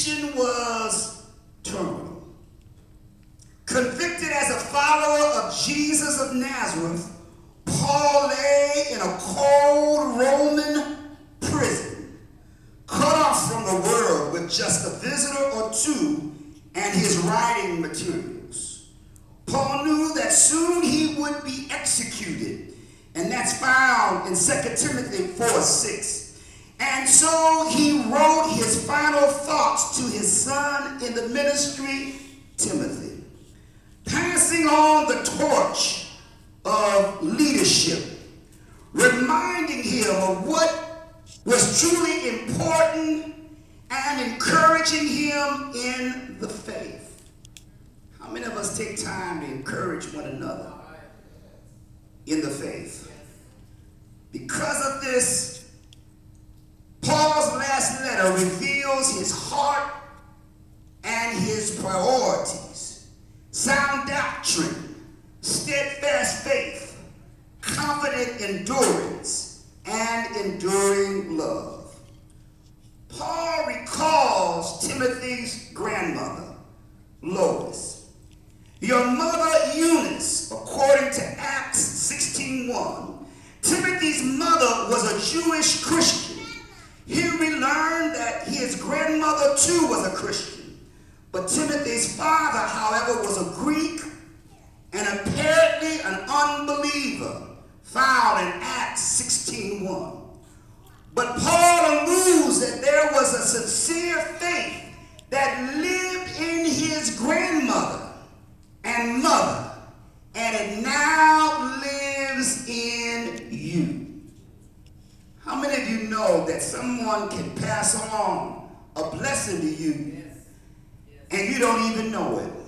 condition was terminal. Convicted as a follower of Jesus of Nazareth, Paul lay in a cold Roman prison, cut off from the world with just a visitor or two and his writing materials. Paul knew that soon he would be executed, and that's found in 2 Timothy 4:6. And so he wrote his final thoughts to his son in the ministry, Timothy, passing on the torch of leadership, reminding him of what was truly important and encouraging him in the faith. How many of us take time to encourage one another in the faith? Because of this, Paul's last letter reveals his heart and his priorities: sound doctrine, steadfast faith, confident endurance, and enduring love. Paul recalls Timothy's grandmother, Lois. Your mother, Eunice, according to Acts 16:1, Timothy's mother was a Jewish Christian. Here we learn that his grandmother too was a Christian. But Timothy's father, however, was a Greek and apparently an unbeliever, found in Acts 16:1. But Paul alludes that there was a sincere faith that lived in his grandmother and mother, and it now lives in you. How many of you know that someone can pass on a blessing to you and you don't even know it?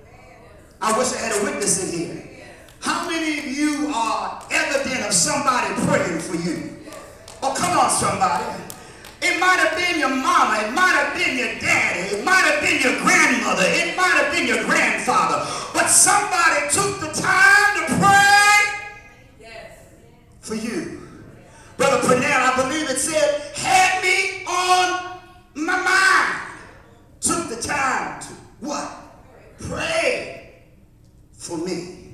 I wish I had a witness in here. How many of you are evident of somebody praying for you? Oh, come on, somebody. It might have been your mama, it might have been your daddy, it might have been your grandmother, it might have been your grandfather, but somebody took the time to pray for you. Brother Purnell, I believe it said, had me on my mind. Took the time to what? Pray for me.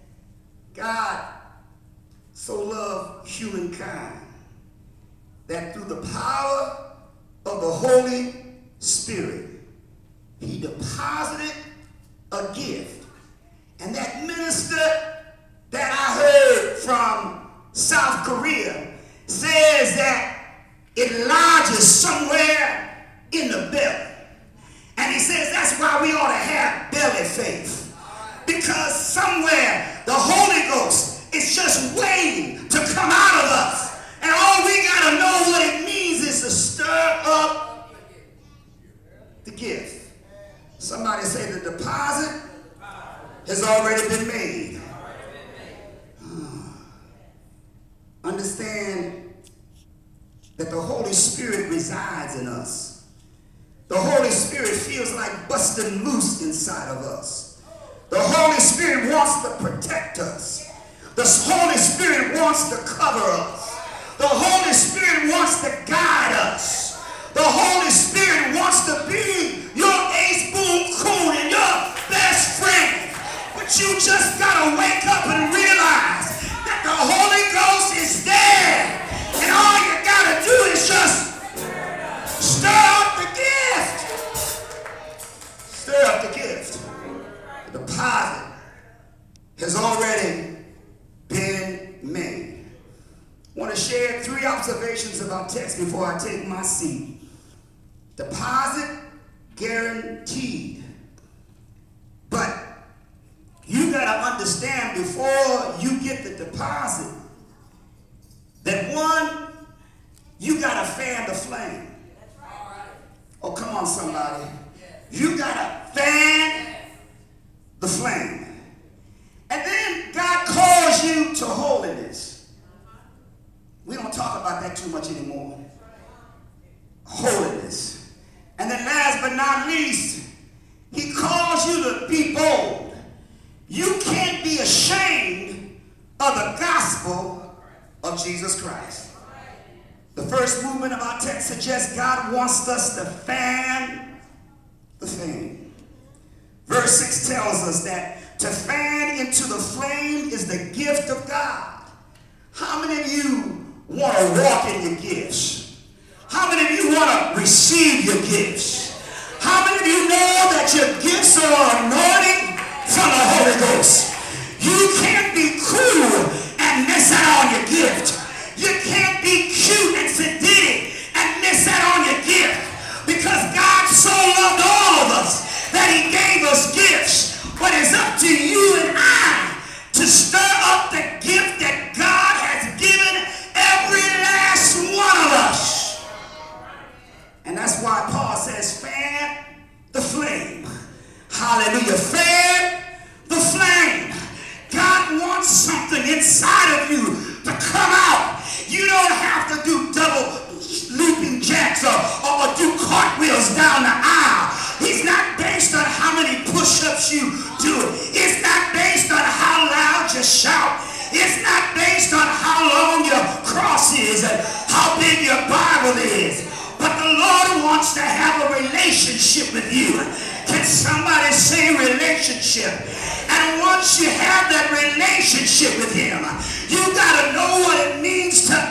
God so loved humankind that through the power of the Holy Spirit, he deposited a gift. And that minister that I heard from South Korea says that it lodges somewhere in the belly. And he says that's why we ought to have belly faith. Because somewhere the Holy Ghost is just waiting to come out of us. And all we got to know what it means is to stir up the gift. Somebody say the deposit has already been made. Understand that the Holy Spirit resides in us. The Holy Spirit feels like busting loose inside of us. The Holy Spirit wants to protect us. The Holy Spirit wants to cover us. The Holy Spirit wants to guide us. The Holy Spirit wants to be your ace, boom, coon, and your best friend. But you just got to wake up and realize that the Holy Ghost is there. And all you got to do is just stir up the gift. Stir up the gift. The deposit has already been made. I want to share 3 observations about text before I take my seat. Deposit guaranteed. But you got to understand before you get the deposit that one, you got to fan the flame. Oh, come on, somebody. You got to fan the flame. And then God calls you to holiness. We don't talk about that too much anymore. Holiness. And then last but not least, he calls you to be bold. You can't be ashamed of the gospel of Jesus Christ. The first movement of our text suggests God wants us to fan verse 6 tells us that to fan into the flame is the gift of God. How many of you want to walk in your gifts? How many of you want to receive your gifts? How many of you know that your gifts are anointing from the Holy Ghost? You can't be cool and miss out on your gift. You can't be cute and sedate and miss out on your gift, because God so loved all of us that he gave us gifts. But it's up to you and I to stir up the gift that God has given every last one of us. And that's why Paul says, fan the flame. Hallelujah. Fan the flame. God wants something inside of you to come out. You don't have to do double leaping jacks or do cartwheels down the aisle. He's not based on how many push-ups you do. It's not based on how loud you shout. It's not based on how long your cross is and how big your Bible is. But the Lord wants to have a relationship with you. Can somebody say relationship? And once you have that relationship with him, you got to know what it means to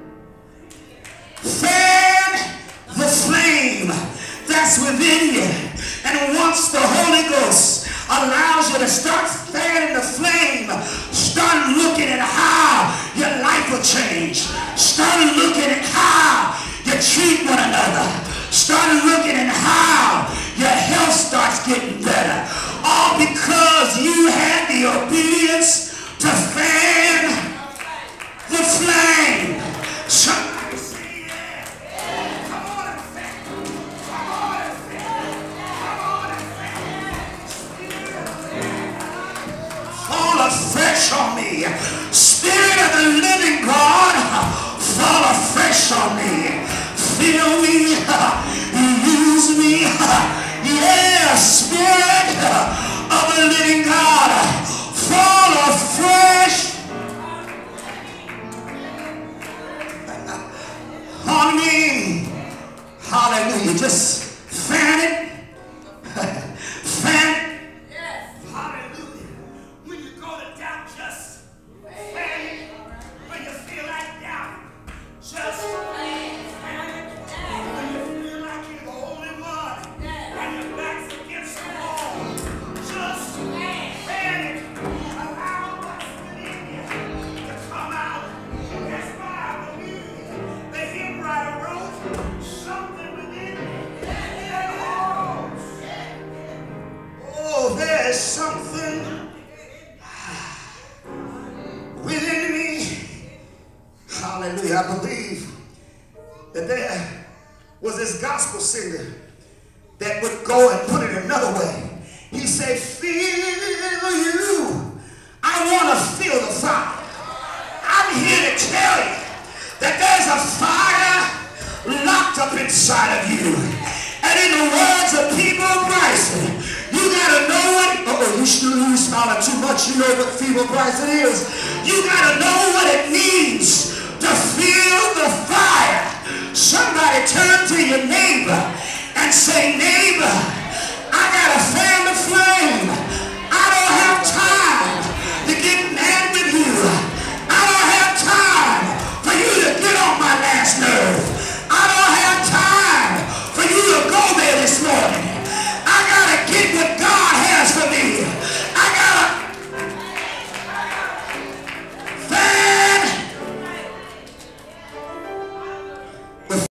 fan the flame that's within you. And once the Holy Ghost allows you to start fanning the flame, start looking at how your life will change. Start looking at how you treat one another. Start looking at how your health starts getting better. All because you had the obedience to fan the flame. Somebody say yeah. Come on and fan. Come on and fan. Come on and fan. Fall afresh on me. Spirit of the living God, fall afresh on me. Fill me, use me, yeah, Spirit of the living God, fall afresh on me. Hallelujah. Just fan it. Fan it. Yes. Hallelujah. When you go to doubt, just fan it. When you feel like doubt, just fan it. There's something within me. Hallelujah. I believe that there was this gospel singer that would go and put it another way. He said, feel you. I want to feel the fire. I'm here to tell you that there's a fire locked up inside of you. And in the words of People Bryson, you gotta know what, you smiling too much, you know what feeble Bryson is. You gotta know what it means to feel the fire. Somebody turn to your neighbor and say, neighbor,